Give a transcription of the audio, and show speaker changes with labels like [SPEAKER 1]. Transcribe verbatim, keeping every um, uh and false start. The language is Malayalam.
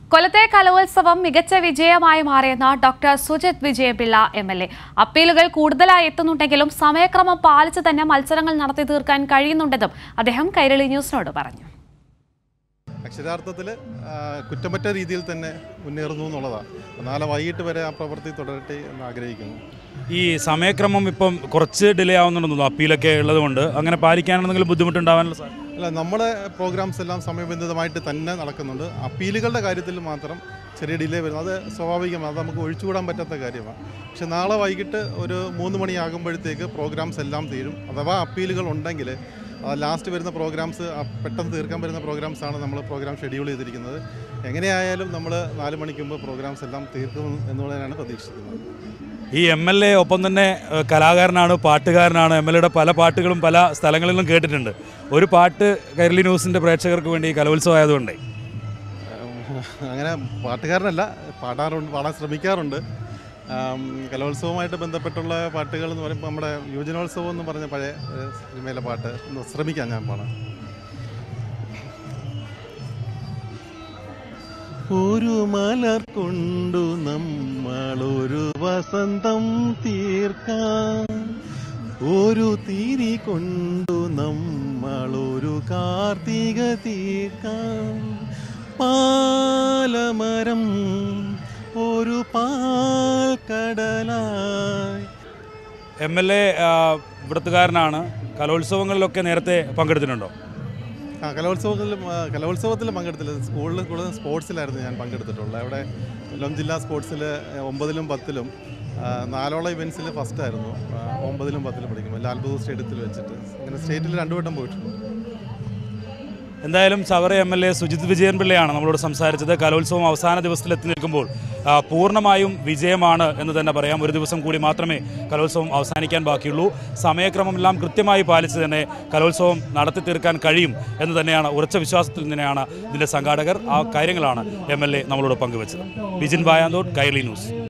[SPEAKER 1] കൊല്ലത്തെ കലോത്സവം മികച്ച വിജയമായി മാറിയെന്ന് doctor Sujith Vijayapillai M L A. അപ്പീലുകൾ കൂടുതലായി എത്തുന്നുണ്ടെങ്കിലും സമയക്രമം പാലിച്ച് തന്നെ മത്സരങ്ങൾ നടത്തി തീർക്കാൻ കഴിയുന്നുണ്ടെന്നും അദ്ദേഹം കൈരളി ന്യൂസിനോട് പറഞ്ഞു.
[SPEAKER 2] അക്ഷരാർത്ഥത്തിൽ കുറ്റമറ്റ രീതിയിൽ തന്നെ മുന്നേറുന്നു എന്നുള്ളതാണ്. നാളെ വൈകിട്ട് വരെ ആ പ്രവൃത്തി തുടരട്ടെ എന്ന് ആഗ്രഹിക്കുന്നു.
[SPEAKER 3] ഈ സമയക്രമം ഇപ്പം കുറച്ച് ഡിലേ ആവുന്നുണ്ടെന്നു അപ്പീലൊക്കെ ഉള്ളതുകൊണ്ട് അങ്ങനെ പാലിക്കാനെന്തെങ്കിലും ബുദ്ധിമുട്ടുണ്ടാവാനുള്ള സാർ?
[SPEAKER 2] അല്ല, നമ്മുടെ പ്രോഗ്രാംസ് എല്ലാം സമയബന്ധിതമായിട്ട് തന്നെ നടക്കുന്നുണ്ട്. അപ്പീലുകളുടെ കാര്യത്തിൽ മാത്രം ചെറിയ ഡിലേ വരുന്നു. അത് സ്വാഭാവികമാണ്, അത് നമുക്ക് ഒഴിച്ചുകൂടാൻ പറ്റാത്ത കാര്യമാണ്. പക്ഷെ നാളെ വൈകിട്ട് ഒരു മൂന്ന് മണിയാകുമ്പോഴത്തേക്ക് പ്രോഗ്രാംസ് എല്ലാം തീരും. അഥവാ അപ്പീലുകൾ ഉണ്ടെങ്കിൽ ലാസ്റ്റ് വരുന്ന പ്രോഗ്രാംസ് പെട്ടെന്ന് തീർക്കാൻ വരുന്ന പ്രോഗ്രാംസാണ് നമ്മൾ പ്രോഗ്രാം ഷെഡ്യൂൾ ചെയ്തിരിക്കുന്നത്. എങ്ങനെയായാലും നമ്മൾ നാല് മണിക്ക് മുമ്പ് പ്രോഗ്രാംസ് എല്ലാം തീർക്കും എന്നുള്ളതിനാണ് പ്രതീക്ഷിക്കുന്നത്.
[SPEAKER 3] ഈ എം എൽ എ ഒപ്പം തന്നെ കലാകാരനാണ്, പാട്ടുകാരനാണ്. എം എൽ എയുടെ പല പാട്ടുകളും പല സ്ഥലങ്ങളിലും കേട്ടിട്ടുണ്ട്. ഒരു പാട്ട് കൈരളി ന്യൂസിൻ്റെ പ്രേക്ഷകർക്ക് വേണ്ടി കലോത്സവം ആയതുകൊണ്ട്
[SPEAKER 2] അങ്ങനെ പാട്ടുകാരനല്ല, പാടാറുണ്ട്, പാടാൻ ശ്രമിക്കാറുണ്ട്. കലോത്സവവുമായിട്ട് ബന്ധപ്പെട്ടുള്ള പാട്ടുകൾ എന്ന് പറയുമ്പോൾ നമ്മുടെ യുവജനോത്സവം എന്ന് പറഞ്ഞ പഴയ സിനിമയിലെ പാട്ട് ശ്രമിക്കാം ഞാൻ പാടാൻ. ഒരു മലർ കൊണ്ടു നമ്മളൊരു വസന്തം തീർക്കാം, ഒരു തിരി കൊണ്ടു നമ്മളൊരു കാർത്തിക തീർക്കാം, പാലമരം ഒരു പാൽ കടലായി.
[SPEAKER 3] എം എൽ എ ഇവിടുത്തുകാരനാണ്. കലോത്സവങ്ങളിലൊക്കെ നേരത്തെ പങ്കെടുത്തിട്ടുണ്ടോ?
[SPEAKER 2] ആ, കലോത്സവത്തിലും കലോത്സവത്തിൽ പങ്കെടുത്തില്ല. സ്കൂളിൽ കൂടുതൽ സ്പോർട്സിലായിരുന്നു ഞാൻ പങ്കെടുത്തിട്ടുള്ളത്. അവിടെ കൊല്ലം ജില്ലാ സ്പോർട്സിൽ ഒമ്പതിലും പത്തിലും നാലോളം ഇവൻസിൽ ഫസ്റ്റായിരുന്നു. ഒമ്പതിലും പത്തിലും പഠിക്കുമ്പോൾ ലാൽബഹദൂർ സ്റ്റേഡിയത്തിൽ വെച്ചിട്ട് അങ്ങനെ സ്റ്റേറ്റിൽ രണ്ടു വട്ടം പോയിട്ടുണ്ട്.
[SPEAKER 3] എന്തായാലും Chavara M L A Sujith Vijayan പിള്ളയാണ് നമ്മളോട് സംസാരിച്ചത്. കലോത്സവം അവസാന ദിവസത്തിൽ എത്തി നിൽക്കുമ്പോൾ പൂർണ്ണമായും വിജയമാണ് എന്ന് തന്നെ പറയാം. ഒരു ദിവസം കൂടി മാത്രമേ കലോത്സവം അവസാനിക്കാൻ ബാക്കിയുള്ളൂ. സമയക്രമമെല്ലാം കൃത്യമായി പാലിച്ച് തന്നെ കലോത്സവം നടത്തി തീർക്കാൻ കഴിയും എന്ന് തന്നെയാണ് ഉറച്ച വിശ്വാസത്തിൽ തന്നെയാണ് ഇതിൻ്റെ സംഘാടകർ. ആ കാര്യങ്ങളാണ് എം എൽ എ നമ്മളോട് പങ്കുവച്ചത്. ബിജിൻ വായാന്തോട്, കൈരളി ന്യൂസ്.